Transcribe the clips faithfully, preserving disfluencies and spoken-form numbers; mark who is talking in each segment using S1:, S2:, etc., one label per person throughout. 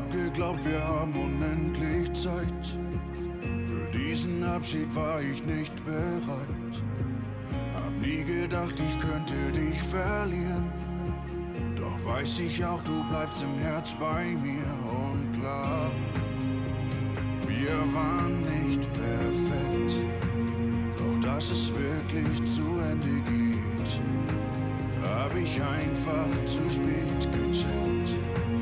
S1: Hab geglaubt, wir haben unendlich Zeit. Für diesen Abschied war ich nicht bereit. Hab nie gedacht, ich könnte dich verlieren. Doch weiß ich auch, du bleibst im Herz bei mir. Und klar, wir waren nicht perfekt. Doch dass es wirklich zu Ende geht, hab ich einfach zu spät gecheckt.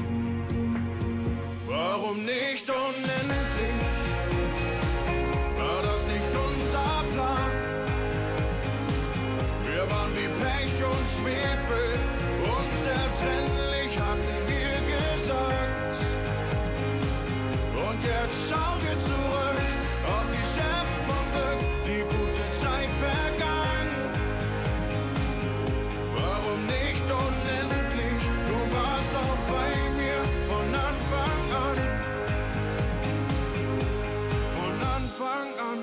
S1: Warum nicht unendlich? War das nicht unser Plan? Wir waren wie Pech und Schwefel, unzertrennlich hatten wir gesagt. Und jetzt schauen wir zurück auf die Scherben vom Glück, die gute Zeit vergangen. Warum nicht unendlich? Du warst auch bei mir von Anfang an. Von Anfang an.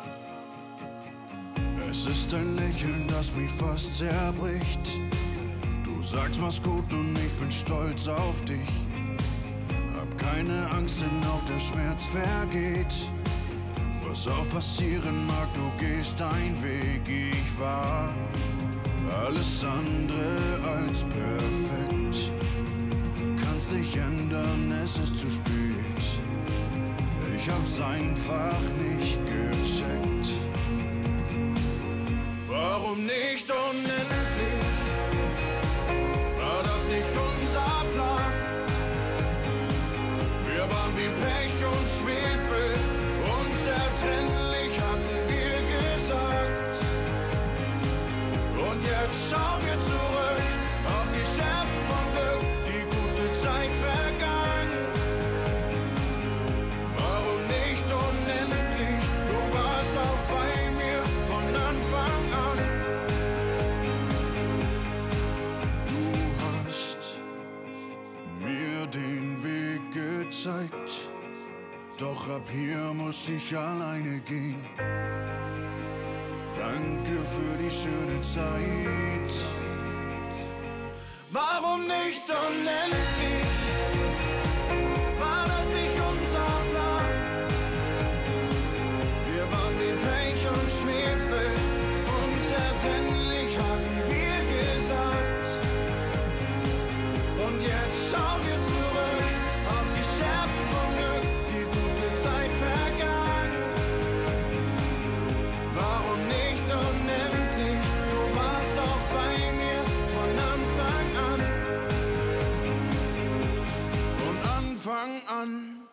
S1: Es ist ein Lächeln, das mich fast zerbricht. Du sagst, mach's gut und ich bin stolz auf dich. Hab keine Angst, denn auch der Schmerz vergeht. Was auch passieren mag, du gehst deinen Weg. Ich war alles andere als perfekt. Kann's nicht ändern, es ist zu spät. Ich hab's einfach nicht gecheckt. Warum nicht unendlich? War das nicht unser Plan? Wir waren wie Pech und Schwefel, unzertrennlich hatten wir gesagt. Und jetzt schauen wir zurück auf die Scherben vom Glück, die gute Zeit vergangen. Warum nicht unendlich? Du warst auch bei mir von Anfang an. Du hast mir den Weg gezeigt, doch ab hier muss ich alleine gehen. Danke für die schöne Zeit. Warum nicht unendlich? War das nicht unser Plan? Wir waren wie Pech und Schwefel, unzertrennlich hatten wir gesagt. Und jetzt schauen wir zurück auf die Scherben vom Glück, die gute Zeit vergangen. Warum nicht unendlich? Du warst auch bei mir von Anfang an. Von Anfang an.